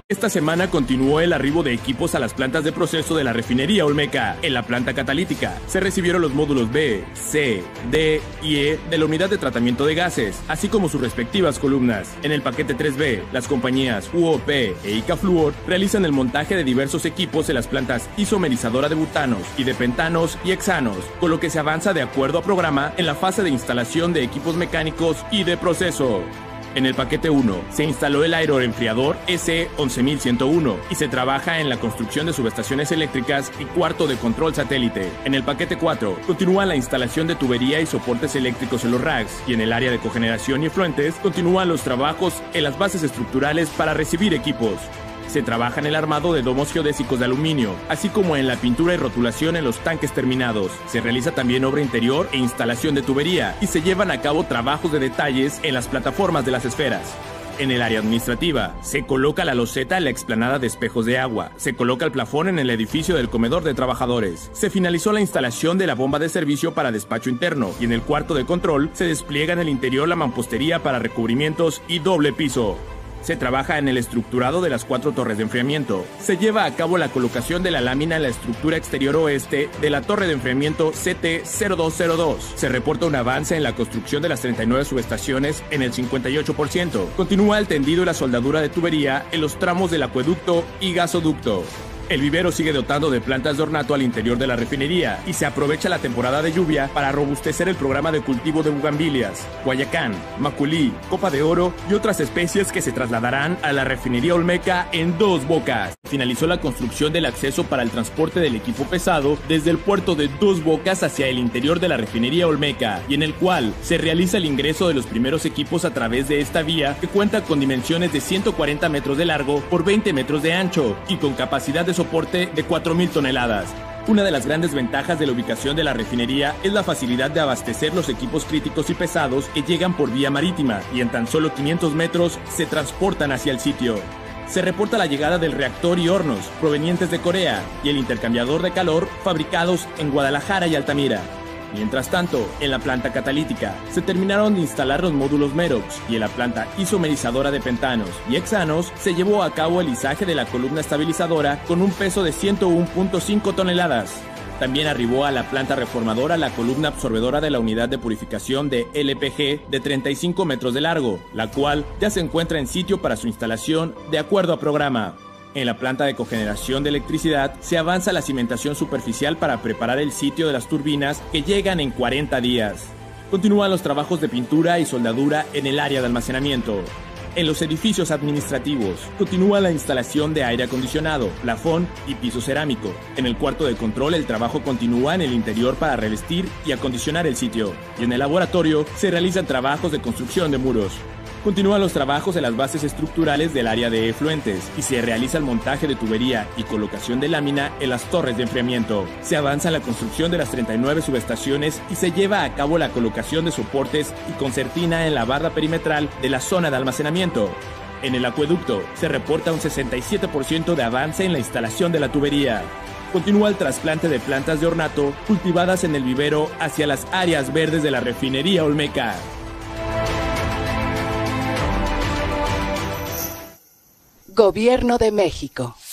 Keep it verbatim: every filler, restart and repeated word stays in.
Esta semana continuó el arribo de equipos a las plantas de proceso de la refinería Olmeca. En la planta catalítica se recibieron los módulos B, C, D y E de la unidad de tratamiento de gases, así como sus respectivas columnas. En el paquete tres B, las compañías U O P e Icafluor realizan el montaje de diversos equipos en las plantas isomerizadora de butanos y de pentanos y hexanos, con lo que se avanza de acuerdo a programa en la fase de instalación de equipos mecánicos y de proceso. En el paquete uno se instaló el aeroenfriador S once mil ciento uno y se trabaja en la construcción de subestaciones eléctricas y cuarto de control satélite. En el paquete cuatro continúa la instalación de tubería y soportes eléctricos en los racks, y en el área de cogeneración y efluentes continúan los trabajos en las bases estructurales para recibir equipos. Se trabaja en el armado de domos geodésicos de aluminio, así como en la pintura y rotulación en los tanques terminados. Se realiza también obra interior e instalación de tubería, y se llevan a cabo trabajos de detalles en las plataformas de las esferas. En el área administrativa, se coloca la loseta en la explanada de espejos de agua, se coloca el plafón en el edificio del comedor de trabajadores, se finalizó la instalación de la bomba de servicio para despacho interno, y en el cuarto de control se despliega en el interior la mampostería para recubrimientos y doble piso. Se trabaja en el estructurado de las cuatro torres de enfriamiento. Se lleva a cabo la colocación de la lámina en la estructura exterior oeste de la torre de enfriamiento C T cero dos cero dos. Se reporta un avance en la construcción de las treinta y nueve subestaciones en el cincuenta y ocho por ciento. Continúa el tendido y la soldadura de tubería en los tramos del acueducto y gasoducto. El vivero sigue dotando de plantas de ornato al interior de la refinería, y se aprovecha la temporada de lluvia para robustecer el programa de cultivo de bugambilias, guayacán, maculí, copa de oro y otras especies que se trasladarán a la refinería Olmeca en Dos Bocas. Finalizó la construcción del acceso para el transporte del equipo pesado desde el puerto de Dos Bocas hacia el interior de la refinería Olmeca, y en el cual se realiza el ingreso de los primeros equipos a través de esta vía, que cuenta con dimensiones de ciento cuarenta metros de largo por veinte metros de ancho y con capacidad de soporte de cuatro mil toneladas. Una de las grandes ventajas de la ubicación de la refinería es la facilidad de abastecer los equipos críticos y pesados que llegan por vía marítima, y en tan solo quinientos metros se transportan hacia el sitio. Se reporta la llegada del reactor y hornos provenientes de Corea y el intercambiador de calor fabricados en Guadalajara y Altamira. Mientras tanto, en la planta catalítica se terminaron de instalar los módulos Merox, y en la planta isomerizadora de pentanos y hexanos se llevó a cabo el izaje de la columna estabilizadora con un peso de ciento uno punto cinco toneladas. También arribó a la planta reformadora la columna absorbedora de la unidad de purificación de L P G de treinta y cinco metros de largo, la cual ya se encuentra en sitio para su instalación de acuerdo a programa. En la planta de cogeneración de electricidad se avanza la cimentación superficial para preparar el sitio de las turbinas, que llegan en cuarenta días. Continúan los trabajos de pintura y soldadura en el área de almacenamiento. En los edificios administrativos continúa la instalación de aire acondicionado, plafón y piso cerámico. En el cuarto de control el trabajo continúa en el interior para revestir y acondicionar el sitio. Y en el laboratorio se realizan trabajos de construcción de muros. Continúan los trabajos en las bases estructurales del área de efluentes, y se realiza el montaje de tubería y colocación de lámina en las torres de enfriamiento. Se avanza en la construcción de las treinta y nueve subestaciones y se lleva a cabo la colocación de soportes y concertina en la barra perimetral de la zona de almacenamiento. En el acueducto se reporta un sesenta y siete por ciento de avance en la instalación de la tubería. Continúa el trasplante de plantas de ornato cultivadas en el vivero hacia las áreas verdes de la refinería Olmeca. Gobierno de México.